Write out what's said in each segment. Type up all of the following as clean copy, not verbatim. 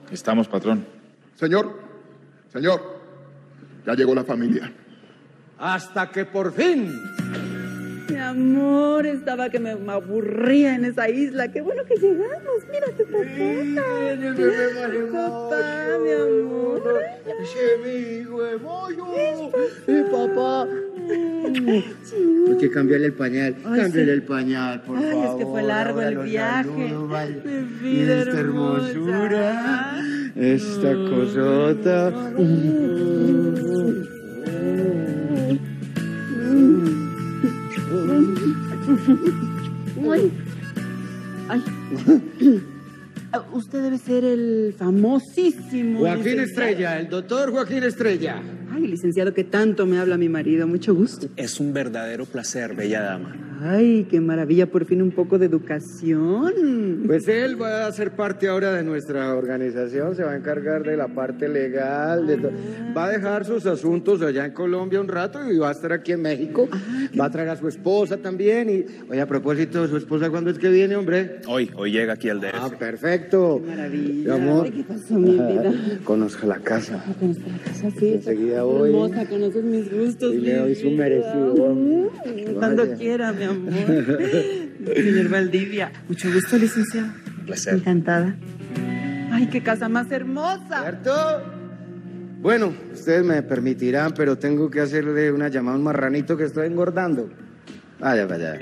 Estamos, patrón. Señor, ya llegó la familia. Hasta que por fin. Mi amor, estaba que me aburría en esa isla. Qué bueno que llegamos. Mira tu papá. Papá, mi amor. Papá. Hay que cambiarle el pañal. Cámbiale el pañal, por favor. Es que fue largo el viaje. Mi vida esta hermosura. hermosa. Esta cosota. Ay. Usted debe ser el famosísimo Joaquín licenciado. Estrella, el doctor Joaquín Estrella. Ay, licenciado, que tanto me habla mi marido. Mucho gusto. Es un verdadero placer, bella dama. Ay, qué maravilla, por fin un poco de educación. Pues él va a ser parte ahora de nuestra organización, se va a encargar de la parte legal, va a dejar sus asuntos allá en Colombia un rato y va a estar aquí en México. Va a traer a su esposa también y, oye, a propósito, ¿su esposa cuándo es que viene, hombre? Hoy llega aquí al DF. Ah, perfecto. Qué maravilla. Mi amor. Ay, ¿qué pasó, mi vida? Conozca la casa. Conozco la casa, sí. Enseguida voy. Hermosa, conoces mis gustos. Y le mi doy su vida. merecido. Cuando Vaya. quiera, mi amor. Señor Valdivia. Mucho gusto, licenciado. Un placer. Encantada. Ay, qué casa más hermosa. ¿Cierto? Bueno, ustedes me permitirán, pero tengo que hacerle una llamada a un marranito que estoy engordando. Vaya, vaya.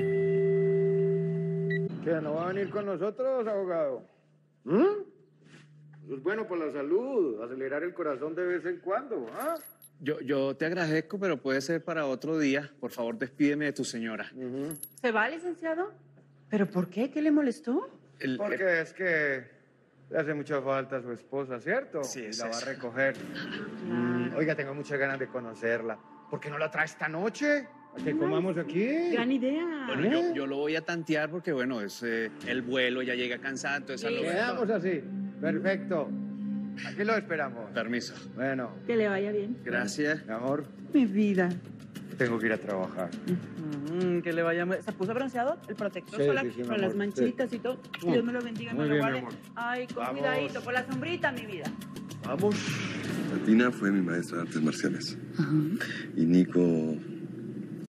¿Qué, no va a venir con nosotros, abogado? Eso es bueno para la salud, acelerar el corazón de vez en cuando, ¿ah? Yo te agradezco, pero puede ser para otro día. Por favor, despídeme de tu señora. ¿Se va, licenciado? ¿Pero por qué? ¿Qué le molestó? Porque es que le hace mucha falta a su esposa, ¿cierto? Sí, es y la va a eso. recoger. Oiga, tengo muchas ganas de conocerla. ¿Por qué no la trae esta noche? ¿A que comamos aquí? Gran idea. Bueno, yo lo voy a tantear porque, bueno, es el vuelo, ya llega cansada, entonces a lo Quedamos así. Perfecto. Aquí lo esperamos. Permiso. Bueno, Que le vaya bien. Gracias. mi amor, Mi vida. tengo que ir a trabajar. Que le vaya muy... ¿Se puso bronceado? El protector Sí, solar sí, sí, mi con las amor, manchitas y todo. Dios me lo bendiga, Muy me lo bien, mi guarde. amor. Ay, con Vamos. cuidadito, por la sombrita, mi vida. Vamos. Tina fue mi maestra de artes marciales. Y Nico